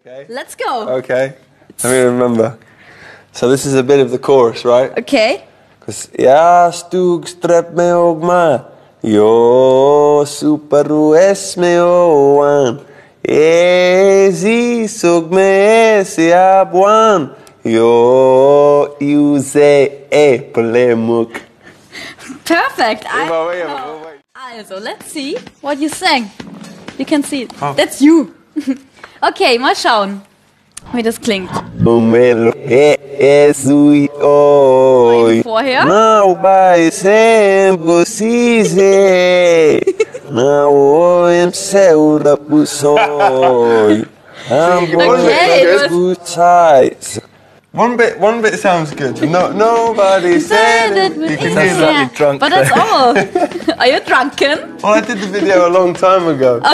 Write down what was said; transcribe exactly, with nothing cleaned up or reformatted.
Okay. Let's go. Okay. Let me remember. So this is a bit of the chorus, right? Okay. Because ja stug strep me ogma, yo superu es me oan, ezi sug me esi abuan, yo use e polemuk. Perfect. I Wait, wait, know. wait, wait. Also, let's see what you sang. You can see it. Oh. That's you. Okay, mal schauen, wie das klingt. Umelo e esui oi. Vorher. Não vai sempre se não oi céu da pusoi. Okay, One bit, one bit sounds good. No, nobody said it. You can hear that. yeah. You're drunk. But that's all. Are you drunken? Well, I did the video a long time ago.